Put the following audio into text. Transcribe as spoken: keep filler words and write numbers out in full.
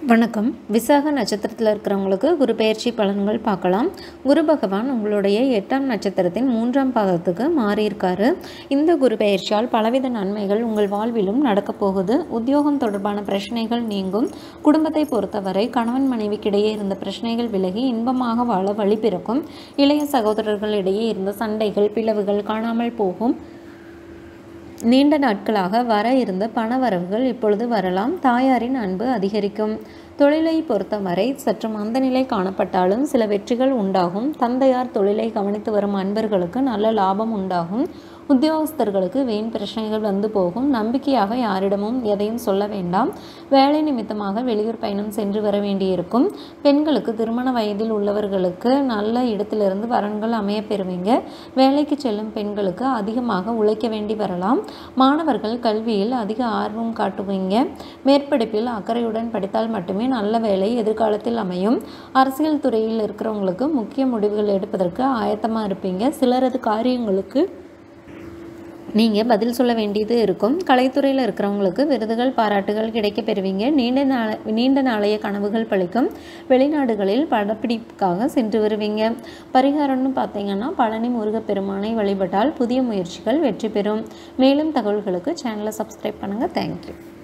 வணக்கம். விசாக நட்சத்திரத்தில் இருக்கிறவங்களுக்கு குரு பெயர்ச்சி பலன்கள் பார்க்கலாம். குரு பகவான் உங்களுடைய எட்டாம் நட்சத்திரத்தின் மூன்றாம் பாதத்துக்கு மாறியிருக்காரு. இந்த குரு பெயர்ச்சியால் பலவித நன்மைகள் உங்கள் வாழ்விலும் நடக்கப் போகுது. உத்தியோகம் தொடர்பான பிரச்சனைகள் நீங்கும். குடும்பத்தை பொறுத்தவரை கணவன் மனைவிக்கிடையே இருந்த பிரச்சனைகள் விலகி இன்பமாக வாழ வழி பிறக்கும். இளைய சகோதரர்களிடையே இருந்த சண்டைகள் பிளவுகள் காணாமல் போகும். நீண்ட நாட்களாக வர இருந்த பண வரவுகள் இப்பொழுது வரலாம். தாயாரின் அன்பு அதிகரிக்கும். தொழிலை பொறுத்தவரை சற்று மந்தநிலை காணப்பட்டாலும் சில வெற்றிகள் உண்டாகும். தந்தையார் தொழிலை கவனித்து வரும் அன்பர்களுக்கு நல்ல லாபம் உண்டாகும். உத்தியோகஸ்தர்களுக்கு வீண் பிரச்சனைகள் வந்து போகும். நம்பிக்கையாக யாரிடமும் எதையும் சொல்ல வேண்டாம். வேலை நிமித்தமாக வெளியூர் பயணம் சென்று வர வேண்டியிருக்கும். பெண்களுக்கு திருமண வயதில் உள்ளவர்களுக்கு நல்ல இடத்திலிருந்து வரன்கள் அமைய பெறுவீங்க. வேலைக்கு செல்லும் பெண்களுக்கு அதிகமாக உழைக்க வேண்டி வரலாம். மாணவர்கள் கல்வியில் அதிக ஆர்வம் காட்டுவீங்க. மேற்படிப்பில் அக்கறையுடன் படித்தால் மட்டுமே நல்ல வேலை எதிர்காலத்தில் அமையும். அரசியல் துறையில் இருக்கிறவங்களுக்கு முக்கிய முடிவுகள் எடுப்பதற்கு ஆயத்தமாக இருப்பீங்க. சிலரது காரியங்களுக்கு நீங்கள் பதில் சொல்ல வேண்டியது இருக்கும். கலைத்துறையில் இருக்கிறவங்களுக்கு விருதுகள் பாராட்டுகள் கிடைக்க பெறுவீங்க. நீண்ட நாள நீண்ட நாளைய கனவுகள் பழிக்கும். வெளிநாடுகளில் படப்பிடிப்புக்காக சென்று வருவீங்க. பரிகாரம்னு பார்த்தீங்கன்னா பழனி முருகப்பெருமானை வழிபட்டால் புதிய முயற்சிகள் வெற்றி பெறும். மேலும் தகவல்களுக்கு சேனலை சப்ஸ்கிரைப் பண்ணுங்கள். தேங்க்யூ.